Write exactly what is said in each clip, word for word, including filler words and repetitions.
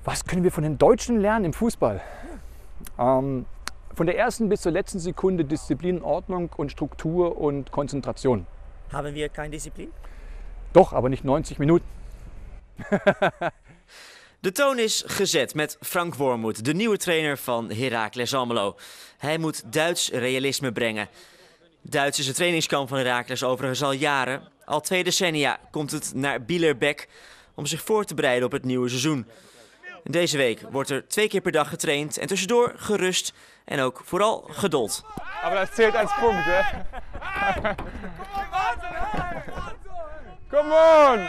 Was können wir von den Deutschen lernen im Fußball? Ähm, von der ersten bis zur letzten Sekunde Disziplin, Ordnung und Struktur und Konzentration. Haben wir keine Disziplin? Doch, aber nicht neunzig Minuten. De toon is gezet met Frank Wormoed, de nieuwe trainer van Heracles Almelo. Hij moet Duits realisme brengen. Duits is het trainingskamp van Heracles overigens al jaren. Al twee decennia komt het naar Bielerbeck om zich voor te bereiden op het nieuwe seizoen. Deze week wordt er twee keer per dag getraind en tussendoor gerust en ook vooral geduld. Maar dat zählt als punt, hè? Come on!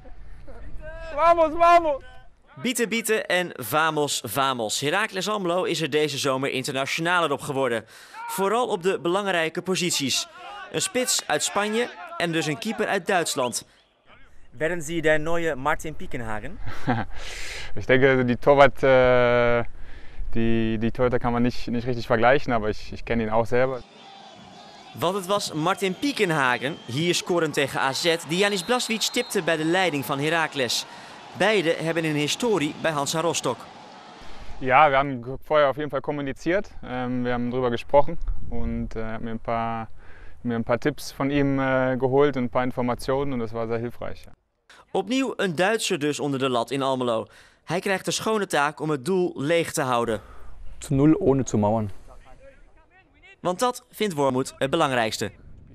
Vamos, vamos! Bieten, bieten en vamos, vamos. Heracles Almelo is er deze zomer internationaler op geworden. Vooral op de belangrijke posities. Een spits uit Spanje en dus een keeper uit Duitsland. Werden Sie der neue Martin Piekenhagen? Ich denke, die Torwart, äh, die, die Torhüter kann man nicht, nicht richtig vergleichen, aber ich, ich kenne ihn auch selber. Want het was Martin Piekenhagen, hier scorend tegen A Z, die Janis Blaswitz tipte bij de leiding van Heracles. Beide hebben een historie bij Hansa Rostock. Ja, wir haben vorher auf jeden Fall kommuniziert. Ähm, wir haben darüber gesprochen und äh, mir ein paar, mir ein paar Tipps von ihm äh, geholt und ein paar Informationen und das war sehr hilfreich. Ja. Opnieuw een Duitser dus onder de lat in Almelo. Hij krijgt de schone taak om het doel leeg te houden. Zu null ohne zu mauern. Want dat vindt Wormoed het belangrijkste.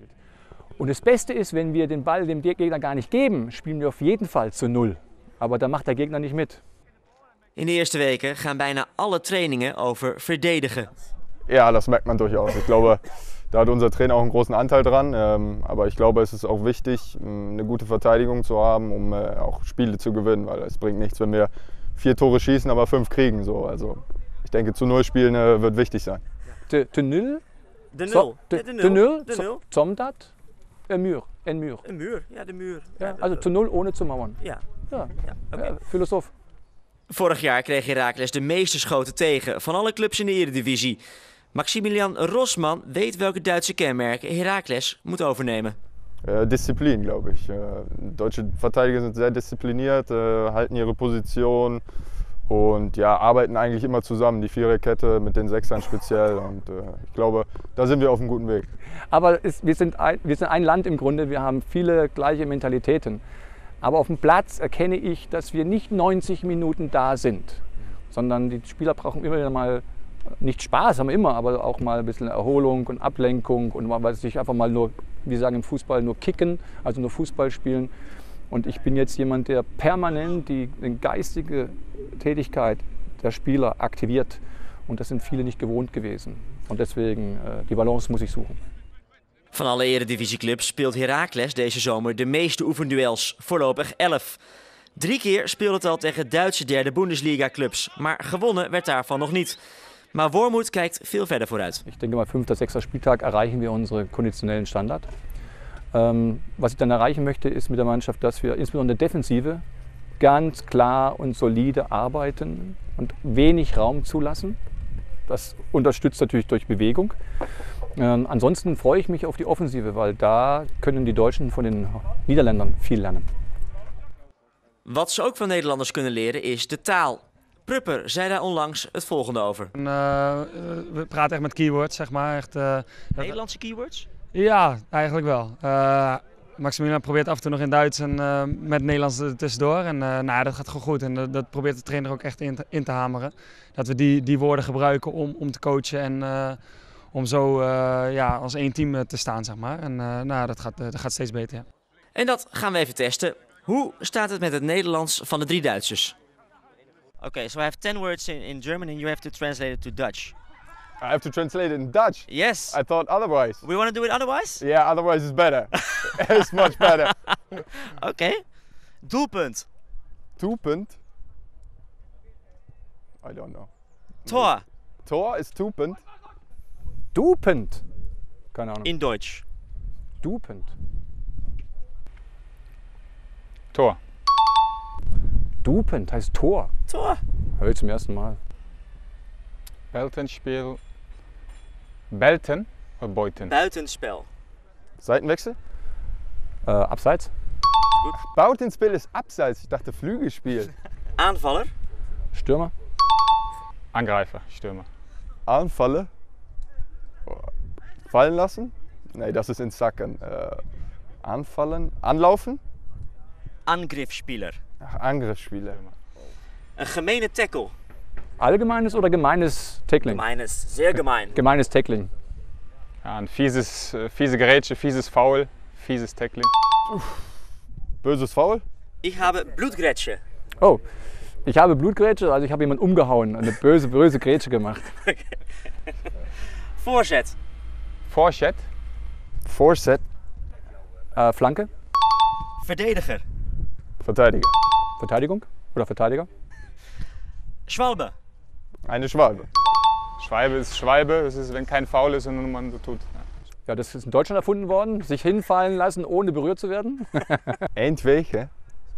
Und das Beste ist, wenn wir den Ball dem Gegner gar nicht geben, spielen wir auf jeden Fall zu null. Aber da macht der Gegner nicht mit. In de eerste weken gaan bijna alle trainingen over verdedigen. Ja, das merkt man durchaus. Ich glaube, da hat unser Trainer auch einen großen Anteil dran. Ähm, aber ich glaube, es ist auch wichtig, eine gute Verteidigung zu haben, um äh, auch Spiele zu gewinnen. Weil es bringt nichts, wenn wir vier Tore schießen, aber fünf kriegen. So. Also ich denke, zu null spielen äh, wird wichtig sein. De, de nul? De nul. So, de, Ja, de nul. de nul? De nul. Zomdat? Een muur. Een muur. Een muur, ja, de muur. Ja, also zu null ohne zu mauern. Ja, Ja, ja oké. ja, Philosoph. Vorig jaar kreeg Heracles de meeste schoten tegen van alle clubs in de Eredivisie. Maximilian Rosman weet welke Duitse kenmerken Heracles moet overnemen. Äh, Disziplin, glaube ich. Äh, deutsche Verteidiger sind sehr diszipliniert, äh, halten ihre Position und ja, arbeiten eigentlich immer zusammen, die Viererkette mit den Sechsern speziell. Und äh, ich glaube, da sind wir auf einem guten Weg. Aber es, wir, sind ein, wir sind ein Land im Grunde, wir haben viele gleiche Mentalitäten. Aber auf dem Platz erkenne ich, dass wir nicht neunzig Minuten da sind, sondern die Spieler brauchen immer wieder mal, nicht Spaß, haben wir immer, aber auch mal ein bisschen Erholung und Ablenkung und mal sich einfach mal nur, wir sagen im Fußball, nur kicken, also nur Fußball spielen. Und ich bin jetzt jemand, der permanent die, die geistige Tätigkeit der Spieler aktiviert. Und das sind viele nicht gewohnt gewesen. Und deswegen, äh, die Balance muss ich suchen. Van alle Eredivisieclubs speelt Heracles deze zomer de meeste oefenduels, voorlopig elf. Drie keer speelde het al tegen Duitse derde Bundesliga-clubs, maar gewonnen werd daarvan nog niet. Maar Wormoed kijkt veel verder vooruit. Ich denke mal, fünfter, sechster Spieltag erreichen wir unsere konditionellen Standard. Ähm, was ich dann erreichen möchte, ist mit der Mannschaft, dass wir insbesondere in der Defensive ganz klar und solide arbeiten und wenig Raum zulassen. Das unterstützt natürlich durch Bewegung. Ähm, ansonsten freue ich mich auf die Offensive, weil da können die Deutschen von den Niederländern viel lernen. Wat ze ook van Nederlanders kunnen leren is de taal. Prupper zei daar onlangs het volgende over. En, uh, we praten echt met keywords, zeg maar. Echt, uh, Nederlandse keywords? Ja, eigenlijk wel. Uh, Maximilian probeert af en toe nog in Duits en uh, met Nederlands er tussendoor. En uh, nou, dat gaat gewoon goed. En dat, dat probeert de trainer ook echt in te, in te hameren. Dat we die, die woorden gebruiken om, om te coachen en uh, om zo uh, ja, als één team te staan, zeg maar. En uh, nou, dat gaat, dat gaat steeds beter, ja. En dat gaan we even testen. Hoe staat het met het Nederlands van de drie Duitsers? Okay, so I have ten words in, in German and you have to translate it to Dutch. I have to translate it in Dutch? Yes. I thought otherwise. We want to do it otherwise? Yeah, otherwise it's better. It's much better. Okay. Doelpunt. Doelpunt? I don't know. Tor. Tor is Doelpunt? Doelpunt. Keine Ahnung. In Deutsch. Doelpunt. Tor. Doelpunt heißt Tor. Tor. Höre ich zum ersten Mal. Beltenspiel. Belten oder Beuten? Buitenspel. Seitenwechsel? Äh, abseits. Buitenspel ist abseits. Ich dachte Flügelspiel. Aanvaller. Stürmer. Angreifer, Stürmer. Anfalle. Fallen lassen? Nee, das ist ins Sacken. Äh, anfallen. Anlaufen? Angriffsspieler. Ach, Angriffsspieler. Een gemene tackle. Allgemeines oder gemeines Tackling? Gemeines, sehr gemein. Gemeines Tackling. Ja, ein fieses, äh, fiese Grätsche, fieses Foul, fieses Tackling. Böses Foul? Ich habe Blutgrätsche. Oh, ich habe Blutgrätsche, also ich habe jemanden umgehauen, eine böse, böse Grätsche gemacht. Voorzet. Voorzet. Voorzet. Äh, Flanke. Verdediger. Verteidiger. Verteidigung oder Verteidiger. Schwalbe. Eine Schwalbe. Schwalbe ist Schwalbe, das ist, wenn kein Foul ist und man so tut. Ja. Ja, das ist in Deutschland erfunden worden, sich hinfallen lassen, ohne berührt zu werden. Eindwege.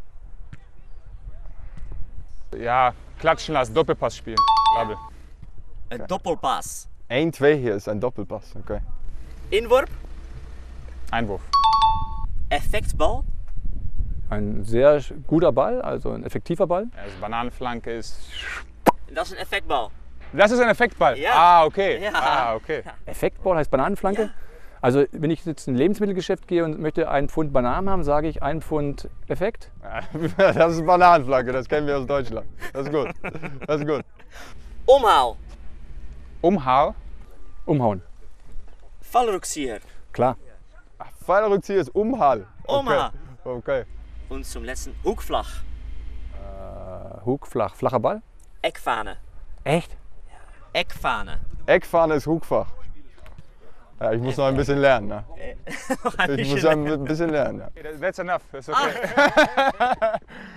Ja, klatschen lassen, Doppelpass spielen. Double. Een doppelpaas. Eindwege ist ein Doppelpass. Okay. Inworp. Einwurf. Effectbal. Ein sehr guter Ball, also ein effektiver Ball. Ja, also Bananenflanke ist. Dat is een effectbal. Das ist ein Effektball. Ja. Ah, okay. Ja. Ah, okay. Effektball heißt Bananenflanke. Ja. Also wenn ich jetzt in ein Lebensmittelgeschäft gehe und möchte einen Pfund Bananen haben, sage ich ein Pfund Effekt. Das ist Bananenflanke, das kennen wir aus Deutschland. Das ist gut. Das ist gut. Omhaal. Umhaal. Umhauen. Fallrückzieher. Klar. Pfeilrückzieher ist Umhall. Okay. Omhaal. Okay. Und zum letzten Hoekvlag. Äh, Hug, flach. Flacher Ball. Eckfahne. Echt? Eckfahne. Eckfahne ist Hugfach. Ja, ich muss noch ein bisschen lernen. Ne? Ich muss ein bisschen lernen. Ja. That's enough. That's okay.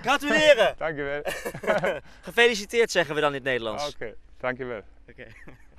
Gratuleren. Dankjewel. Gefeliciteerd zeggen we dan in het Nederlands. Oké, dankjewel. Oké.